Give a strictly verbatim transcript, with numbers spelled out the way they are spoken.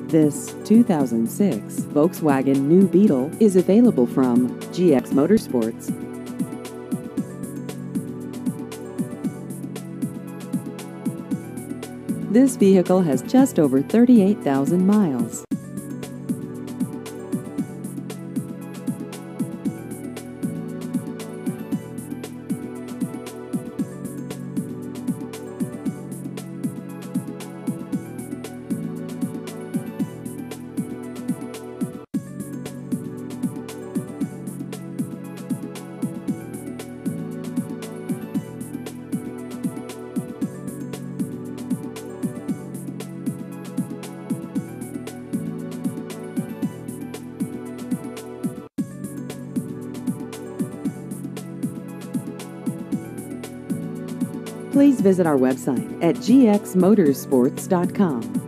This two thousand six Volkswagen New Beetle is available from G X Motorsports. This vehicle has just over thirty-eight thousand miles. Please visit our website at g x motorsports dot com.